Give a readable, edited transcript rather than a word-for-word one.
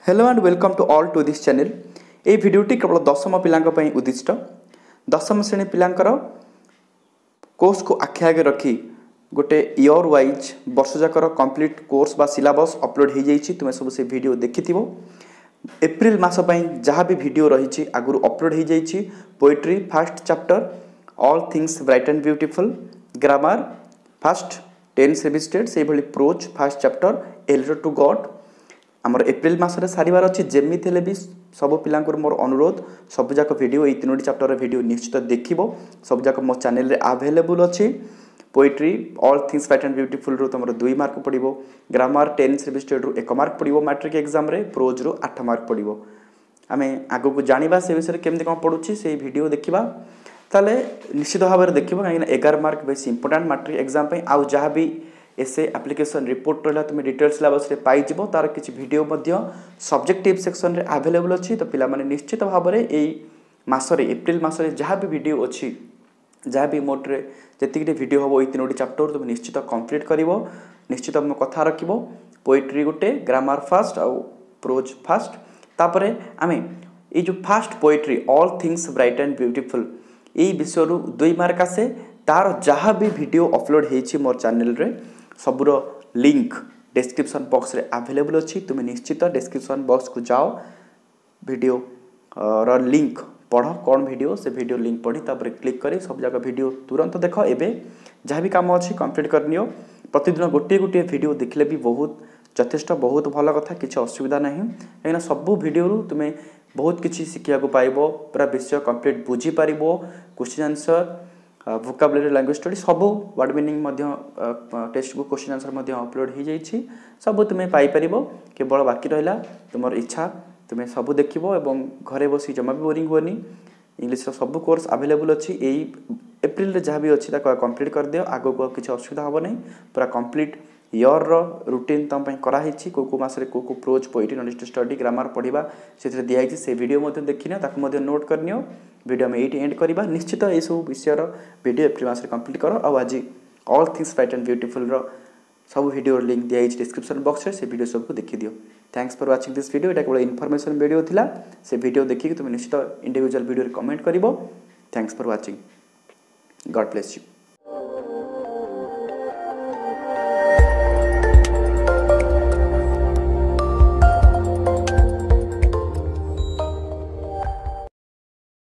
Hello and welcome to all to this channel. ये भिडियोटी केवल दशम पिलांक पई उद्दिष्ट। दशम श्रेणी पिलांकर कोर्स को आखि आगे रखी गोटे इयर वाइज वर्ष जाकर कंप्लीट कोर्स बा सिलेबस अपलोड हो जाइए। तुम सब से वीडियो देखिथिबो। एप्रिल मास पई जहाँ भी वीडियो रही आगु अपलोड हो जाइए। Poetry first chapter all things bright and beautiful, grammar first 10 semester से भली prose first chapter a letter to God आमर एप्रिल मासरे सारिबार अच्छी जेमी थे भी सब पिला मोर अनुरोध सबूक भिड ये 3टी चैप्टर भिड निश्चित देखो। सबूक मो चैनल आवेलेबल अच्छी। Poetry all things bright and beautiful तुम 2 मार्क पड़ो, ग्रामर 10 सेमिस्टर रु 1 मार्क पड़ो, मैट्रिक एग्जाम रे प्रोज रु 8 मार्क पड़ो। आम आग को जाना से विषय केमती कौन पड़ुछि से वीडियो देखा ताले निश्चित भाव में देखो कहीं 11 मार्क बेस इंपोर्टाट मैट्रिक एग्जाम आउ जहाँ भी एसे एप्लिकेशन रिपोर्ट रहा तुम डिटेल सिलेबस रे पाई जिवो। तार किछि वीडियो मध्य सब्जेक्टिव सेक्शन रे अवेलेबल अच्छी। तो पिला माने निश्चित भाव में यही मासरे एप्रिल मासरे जहाँ भी वीडियो अच्छी जहाँ भी मोटे जी वीडियो हम ये 3टी चैप्टर तुम निश्चित कंप्लीट कर निश्चित तुम कथा रख। पोएट्री गोटे, ग्रामर फास्ट आउ प्रोज फास्ट। तापर आम ये जो first poetry all things bright and beautiful यही विषय 2 मार्क आसे। तार जहाँ भी वीडियो अपलोड होती मोर चैनल रे सबूर लिंक डिस्क्रिप्शन बॉक्स रे अवेलेबल अच्छी। तुम निश्चित डिस्क्रिप्शन बॉक्स को जाओ, वीडियो रो लिंक पढ़ कौन वीडियो से वीडियो लिंक पढ़ी तापर क्लिक करी सब जगह वीडियो तुरंत देख। एवं जहाँ भी कम अच्छी कंप्लीट करनी प्रतिदिन गोटे गोटे वीडियो देखले भी बहुत यथेष्ट बहुत भल कथा, किसी असुविधा ना कहीं सबू वीडियो तुम्हें बहुत किसी शिखा पाइब। पूरा विषय कंप्लीट बुझीपर question answer vocabulary language study सबू word meaning textbook question answer upload हो जाइए। सब तुम्हें पाइपर केवल बाकी रहा तुम इच्छा तुम्हें सब देख और घरे बस जमा भी बोरिंग हुए। इंग्लिश सब कोर्स अवेलेबल अच्छी। यही एप्रिल जहाँ भी अच्छी कंप्लीट कर दियो, आग को किसी असुविधा हम नहीं। पूरा कंप्लीट इयर रुटीन तुम कराई को मास को prose poetry knowledge study grammar पढ़ा से दिखाई से वीडियो देखनी नोट करनी। वीडियो में ये एंड करवा निश्चित ये सब विषय वीडियो एप्रिल मास कंप्लीट कर। आज all things bright and beautiful सब वीडियो लिंक दिखाई डिस्क्रिप्शन बॉक्स से वीडियो सबको देखी दियो। Thanks for watching this video. केवल इनफॉरमेशन वीडियो थिला से वीडियो देखिए तुम निश्चित इंडिविजुअल वीडियो कमेंट करिवो। Thanks for watching. God bless you.